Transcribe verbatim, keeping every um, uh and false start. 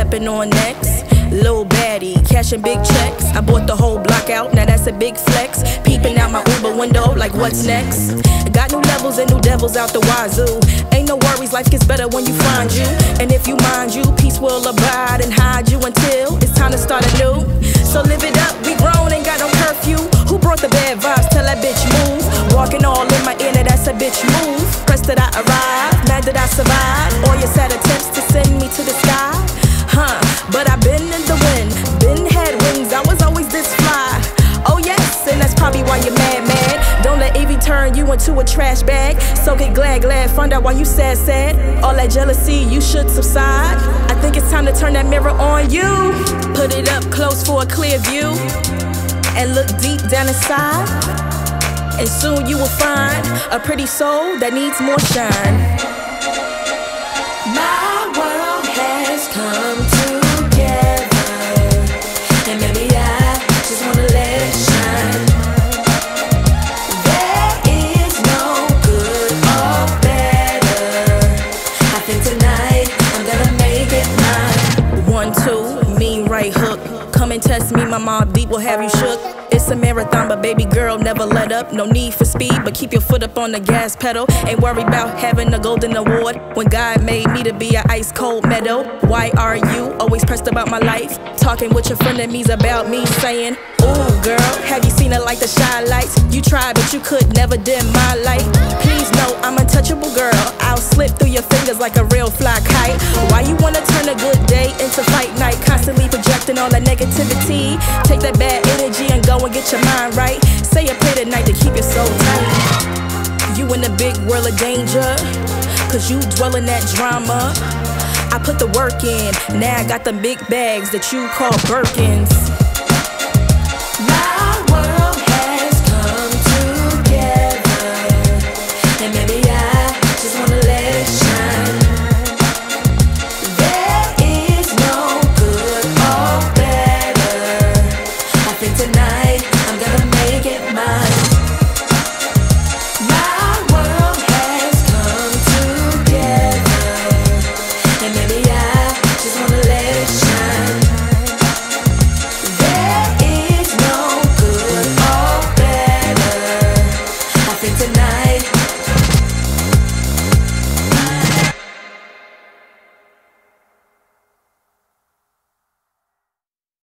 stepping on necks. Lil baddie, cashing big checks. I bought the whole block out, now that's a big flex. Peeping out my Uber window, like what's next? Got new levels and new devils out the wazoo. Ain't no worries, life gets better when you find you. And if you mind you, peace will abide and hide you until it's time to start anew. So live it up, we grown, ain't got no curfew. Who brought the bad vibes? Tell that bitch move. Walking all in my ear, now that's a bitch move. Pressed that I arrived, mad that I survived. All your sad attempts to send me to the sky. Huh, but I've been in the wind, been had wings, I was always this fly. Oh yes, and that's probably why you're mad, mad. Don't let Evie turn you into a trash bag. So get glad, glad, find out why you sad, sad. All that jealousy, you should subside. I think it's time to turn that mirror on you. Put it up close for a clear view. And look deep down inside. And soon you will find a pretty soul that needs more shine. My world has come together, and maybe I just wanna let it shine. There is no good or better. I think tonight I'm gonna make it mine. One, two, mean right hook. Come and test me, my mob deep will have you shook. It's a marathon, but baby girl, never let up. No need for speed, but keep your foot up on the gas pedal. Ain't worried about having a golden award when God made me to be an ice cold meadow. Why are you always pressed about my life? Talking with your frenemies about me, saying, ooh girl, have you seen it like the shine lights? You tried, but you could never dim my light. Please know I'm untouchable, girl. I'll slip through your fingers like a real fly kite. Why you wanna turn a good day into fight night? Constantly projecting all that negativity. Take that bad energy and go and get your mind right. Say a prayer tonight to keep it so tight. You in the big world of danger, cause you dwell in that drama. I put the work in, now I got the big bags that you call Birkins.